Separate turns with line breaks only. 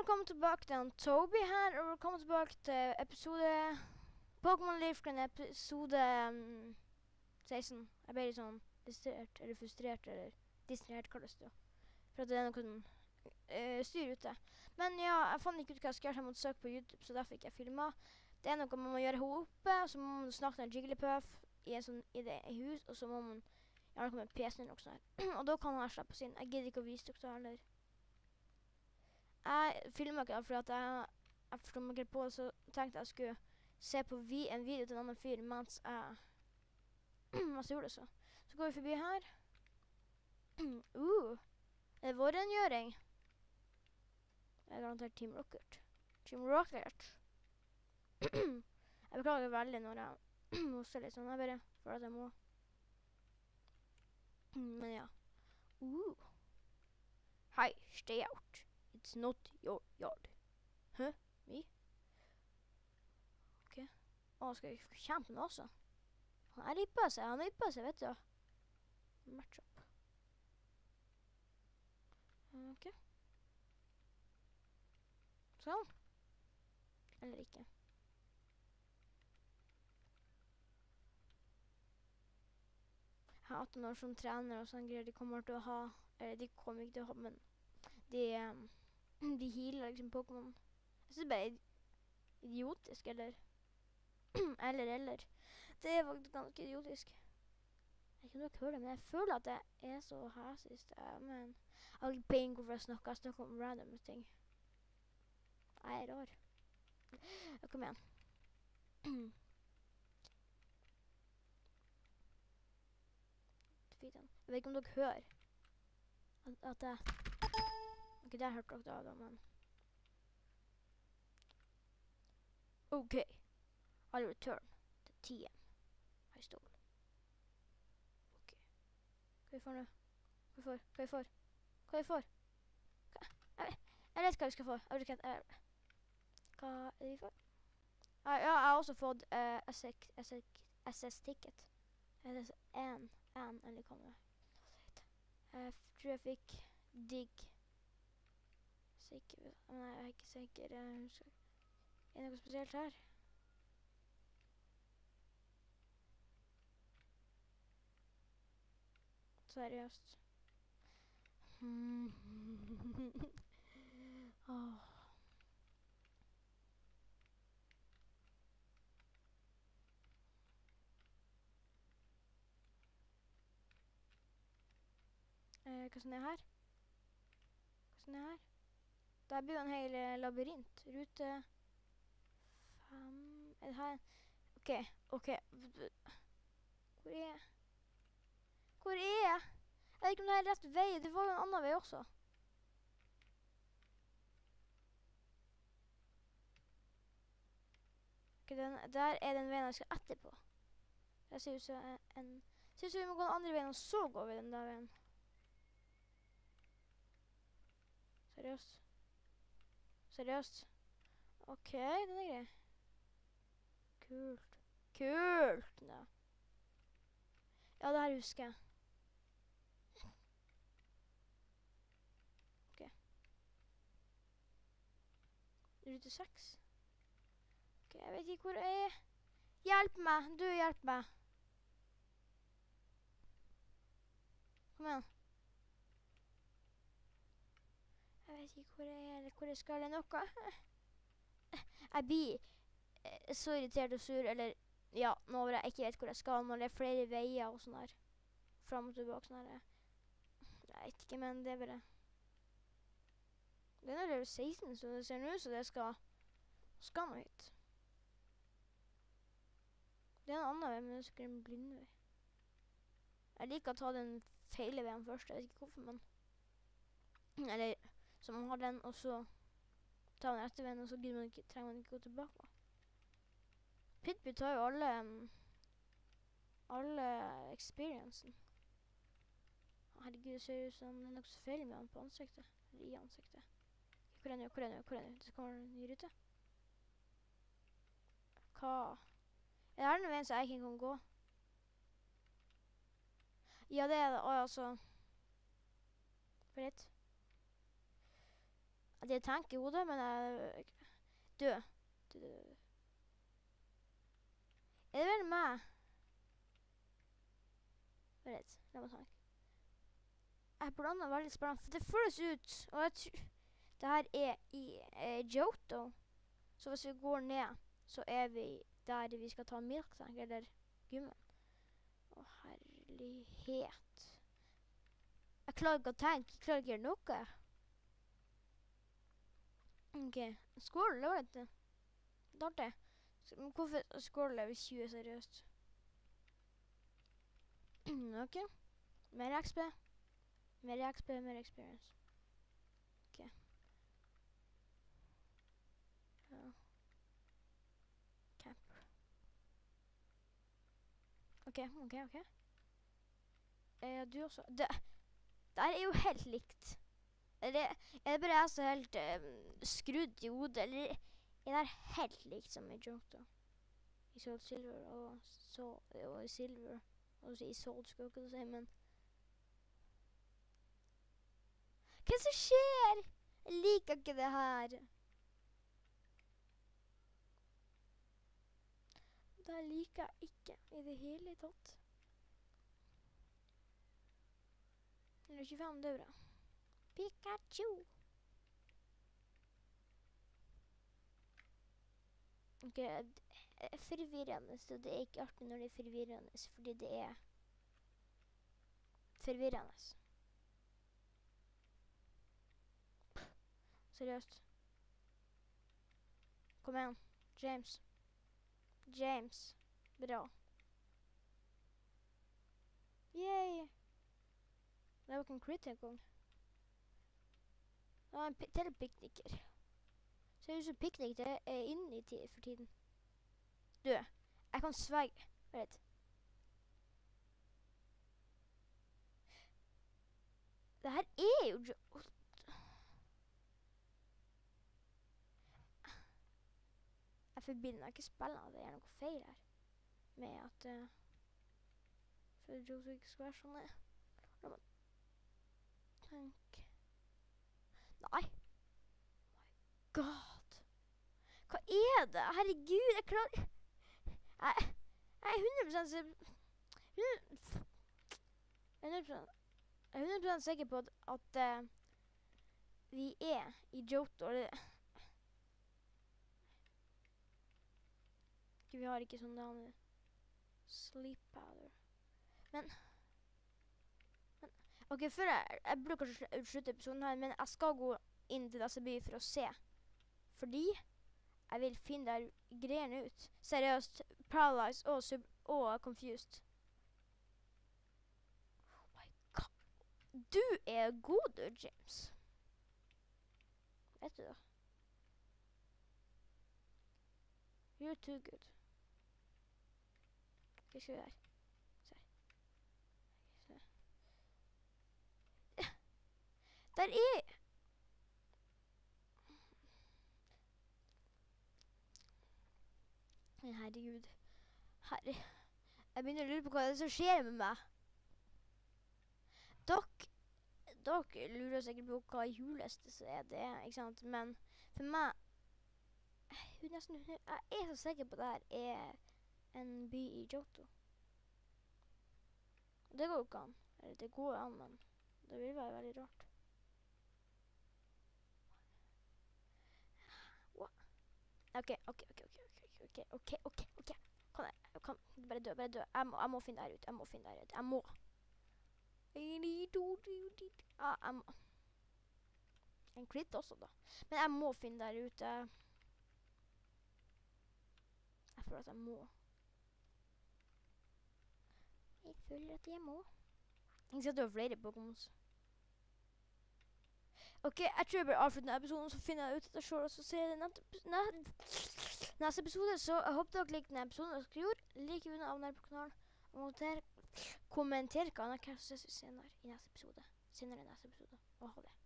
velkommen tilbake til han Toby her, og velkommen tilbake til episode Pokémon Leaf-Green episode 16. Jeg ble litt sånn distrahert, eller frustrert, eller distrahert kalles det jo. For at det er noe styr ute. Men ja, jeg fant ikke ut hva jeg skulle gjøre, så jeg måtte søke på YouTube, så derfor fikk jeg filmet. Det er noe man må gjøre her oppe, og så må man snakke med Jigglypuff i det hus, og så må man gjøre noe med PC-en eller noe sånt her. Og da kan han slippe oss inn. Jeg gidder ikke å vise dere det heller. Jeg filmet ikke det, for at jeg forstod meg ikke på det, så tenkte jeg skulle se på en video til en annen fyr, mens jeg gjorde det så. Så går vi forbi her. Er det vårrengjøring? Det er garantert Team Rocket. Team Rocket. Jeg beklager veldig når jeg hoster litt sånn, jeg bare for at jeg må. Men ja. Hi, stay out. It's not your yard. Hæ? Vi? Ok. Skal vi kjempe nå også? Han ripper seg, vet du. Match up. Ok. Sånn. Eller ikke. Jeg har 18 år som trener og sånn greier. De kommer til å ha, eller de kommer ikke til å ha, men de healer liksom Pokémon. Jeg synes bare idiotisk, eller eller. Det er faktisk ganske idiotisk. Jeg vet ikke om dere hører det, men jeg føler at det er så hæsist. Men jeg har ikke peiling hvorfor jeg snakker om random ting. Jeg er rar. Kom igjen. Jeg vet ikke om dere hører at det... Ok, der hørte dere da, men... Ok. I'll return to TM. I stole. Ok. Hva vi får nå? Hva vi får? Jeg vet hva vi skal få. Hva er det vi får? Ja, jeg har også fått SS-ticket. En, eller hva det er. Jeg tror jeg fikk digg. Sikker, men jeg er ikke sikker. Er det noe spesielt her? Seriøst. Hva som er her? Der blir jo en hel labyrint. Rute 5... Er det her? Ok. Hvor er jeg? Jeg vet ikke om det er rett vei. Det var jo en annen vei også. Ok, der er den veien jeg skal etterpå. Det ser ut som vi må gå den andre veien, og så går vi den der veien. Seriøst. Ok, den er grei. Kult. Ja. Ja, det her husker jeg. Ok. Rute 6. Ok, jeg vet ikke hvor jeg er. Hjelp meg! Du, hjelp meg! Kom igjen. Jeg vet ikke hvor jeg er, eller hvor jeg skal, eller noe. Jeg blir så irritert og sur, eller, ja, når jeg ikke vet hvor jeg skal, når det er flere veier og sånn her. Frem og tilbake, sånn her. Jeg vet ikke, men det er bare... Det er level 16, så det ser nå ut, så det skal nå hit. Det er en annen vei, men det er sikkert en blind vei. Jeg liker å ta den feile veien først, jeg vet ikke hvorfor, men... Eller... Så man har den, og så tar man rette veien, og så trenger man ikke gå tilbake. Pippi tar jo alle experiencen. Herregud, det ser ut som det er noe så feil med han på ansiktet. Eller i ansiktet. Hvor er det? Det kommer en ny rute. Hva? Er det her noen veien så jeg ikke kan gå? Ja, det er det. Altså... For litt. Det sitter og tenker i hodet, men jeg død. Er det vel meg? Vent, la meg tenke. Jeg blander veldig spennende, for det føles ut, og jeg tror det her er i Johto. Så hvis vi går ned, så er vi der vi skal ta Milk Tank, eller gymmen. Å, herlighet. Jeg klarer ikke å tenke, jeg klarer ikke å gjøre noe. Ok, skål, det var litt artig. Hvorfor skål er vi 20 seriøst? Ok, mer XP. Mer XP, mer experience. Ok. Ja. Camper. Ok. Du også. Det er jo helt likt. Er det bare jeg som er helt skrudd i hodet, eller er det helt likt som i Johto? I Soul Silver og i Silver. Og i Soul skal jeg ikke si, men... Hva som skjer? Jeg liker ikke det her. Det liker jeg ikke i det hele tatt. 125, det er bra. Pikachu! Ok, det er forvirrende, så det er ikke artig når det er forvirrende, fordi det er forvirrende. Seriøst. Kom igjen, James. James. Bra. Yay! Det var ikke en crit engang. Det var en til pikniker. Ser ut som piknik det er inne i for tiden. Du, jeg kan sverge. Vent. Det her er jo... Jeg forbinder ikke spillene, det er noe feil her. Med at... for Johto ikke skal være sånn her. La meg tenke... Nei! Oh my god! Hva er det? Herregud, jeg klarer... Jeg er 100% Jeg er 100% sikker på at vi er i Johto. Vi har ikke sånn der sleep powder. Men ok, før jeg burde kanskje slutte episoden her, men jeg skal gå inn til disse by for å se. Fordi jeg vil finne der greiene ut. Seriøst, paralyzed og confused. Oh my god. Du er god, du, James. Vet du det? You're too good. Hva skal vi gjøre? Der er... Herregud. Herre. Jeg begynner å lure på hva det er som skjer med meg. Dere lurer sikkert på hva juleste så er det, ikke sant? Men for meg... Jeg er så sikker på at det her er en by i Johto. Det går jo ikke an. Eller det går an, men det vil være veldig rart. Ok. Kan bare dø. Jeg må finne det her ut. Jeg må. En crit også da. Men jeg må finne det her ute. Jeg føler at jeg må. Jeg skal at du har flere Pokémons. Ok, jeg tror jeg bare avslutter denne episoden, så finner jeg ut etter selv, og så ser jeg neste episode. Så jeg håper dere likte denne episoden, og dere gjorde. Like unna, abonner på kanalen, og kommenter hva annet kan jeg ses senere i neste episode. Og ha det.